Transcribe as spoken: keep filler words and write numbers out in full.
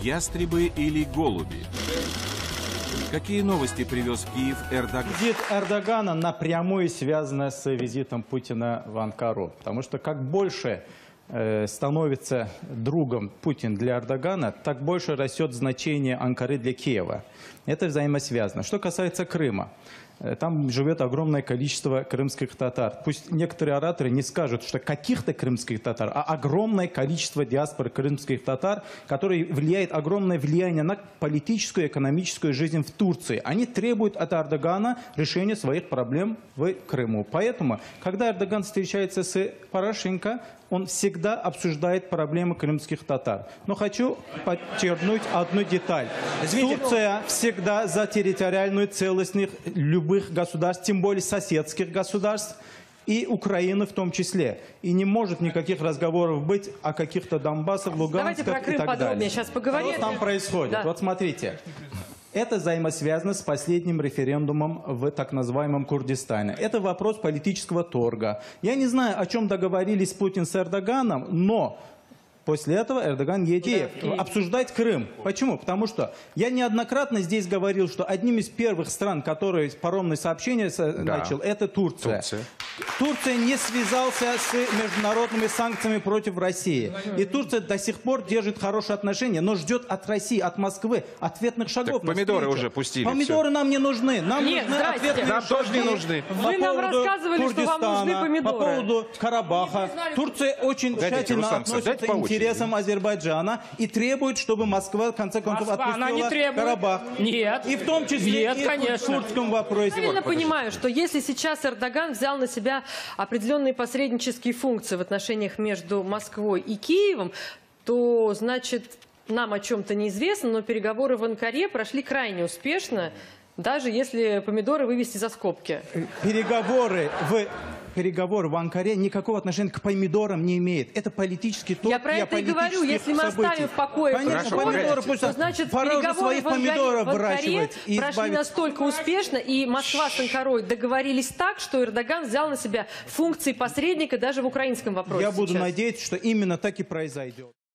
Ястребы или голуби? Какие новости привез в Киев Эрдоган? Визит Эрдогана напрямую связан с визитом Путина в Анкару. Потому что как больше э, становится другом Путин для Эрдогана, так больше растет значение Анкары для Киева. Это взаимосвязано. Что касается Крыма. Там живет огромное количество крымских татар. Пусть некоторые ораторы не скажут, что каких-то крымских татар, а огромное количество диаспор крымских татар, которые влияет огромное влияние на политическую и экономическую жизнь в Турции. Они требуют от Эрдогана решения своих проблем в Крыму. Поэтому, когда Эрдоган встречается с Порошенко, он всегда обсуждает проблемы крымских татар. Но хочу подчеркнуть одну деталь. Извините, Турция всегда за территориальную целостность любых государств, тем более соседских государств, и Украины в том числе. И не может никаких разговоров быть о каких-то Донбассах, Лугансках и так далее. Давайте про Крым подробнее сейчас поговорим. Что там происходит? Да. Вот смотрите. Это взаимосвязано с последним референдумом в так называемом Курдистане. Это вопрос политического торга. Я не знаю, о чем договорились Путин с Эрдоганом, но после этого Эрдоган едет да, обсуждать Крым. Почему? Потому что я неоднократно здесь говорил, что одним из первых стран, которые паромное сообщение да. начал, это Турция. Турция. Турция не связался с международными санкциями против России. И Турция до сих пор держит хорошие отношения, но ждет от России, от Москвы ответных шагов. Так помидоры уже пустили. Помидоры все. Нам не нужны. Нам Нет, нужны ответные нам шаги. Тоже не нужны. Вы нам рассказывали, Курдистана, что вам нужны помидоры. По поводу Карабаха. Турция очень Дайте, тщательно Руслан, относится к интересам Азербайджана и требует, чтобы Москва в конце концов Москва, отпустила Карабах. Нет. И в том числе Нет, и конечно. в курдском вопросе. Я правильно понимаю, что если сейчас Эрдоган взял на себя определенные посреднические функции в отношениях между Москвой и Киевом, то, значит, нам о чем-то неизвестно, но переговоры в Анкаре прошли крайне успешно, даже если помидоры вывести за скобки. Переговоры в... Переговоры в Анкаре никакого отношения к помидорам не имеют. Это политический торг. Я про это и говорю. Если мы событий. оставим в покое Конечно, помидоры, пусть то значит переговоры своих в Анкаре, в Анкаре прошли избавить... настолько успешно, и Москва с Анкарой договорились так, что Эрдоган взял на себя функции посредника даже в украинском вопросе. Я буду сейчас. надеяться, что именно так и произойдет.